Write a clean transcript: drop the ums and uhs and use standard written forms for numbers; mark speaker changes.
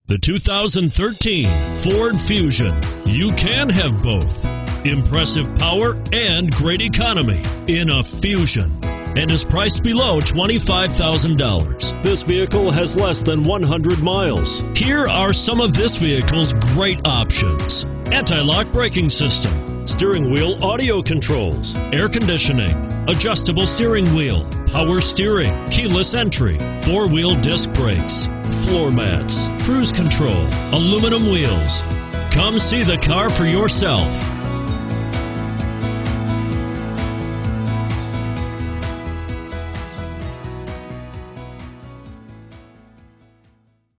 Speaker 1: The 2013 Ford Fusion. You can have both. Impressive power and great economy in a Fusion, and is priced below $25,000. This vehicle has less than 100 miles. Here are some of this vehicle's great options: anti-lock braking system, steering wheel audio controls, air conditioning, adjustable steering wheel, power steering, keyless entry, four-wheel disc brakes, floor mats, cruise control, aluminum wheels. Come see the car for yourself.